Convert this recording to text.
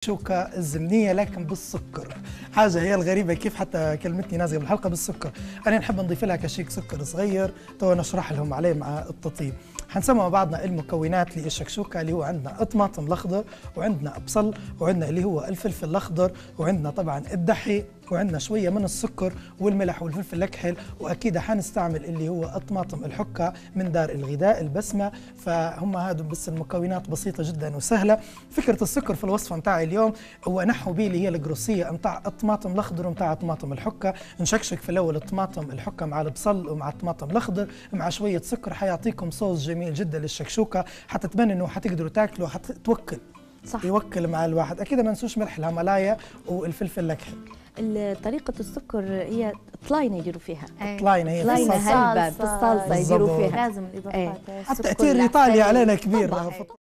شوكة الزمنية لكن بالسكر. حاجة هي الغريبة كيف حتى كلمتني ناس قبل الحلقة بالسكر. أنا نحب نضيف لها كشيك سكر صغير تو نشرح لهم عليه مع التطيب. حنسمع مع بعضنا المكونات للشكشوكة اللي هو عندنا الطماطم الأخضر وعندنا بصل وعندنا اللي هو الفلفل الأخضر وعندنا طبعا الدحي وعندنا شوية من السكر والملح والفلفل الأكحل، وأكيد حنستعمل اللي هو الطماطم الحكة من دار الغذاء البسمة. فهم هادو بس المكونات بسيطة جدا وسهلة. فكرة السكر في الوصفة متاعي اليوم هو نحو بيه اللي هي القروسية متاع الطماطم الأخضر ومتاع الطماطم الحكة. نشكشك في الأول الطماطم الحكة مع البصل ومع الطماطم الأخضر مع شوية سكر، حيعطيكم صوص جميل جدا للشكشوكة، حتى تبان إنه حتقدروا تاكلوا حتوكل صح. يوكل مع الواحد. أكيد ما ننسوش ملح الهيمالايا والفلفل الأكحل. طريقة السكر هي طلاينة يديروا فيها. طلاينة هي طلاينة هلبة بالصلصة يديروا فيها. لازم الإضافات. حتى تأثير إيطالي علينا كبير.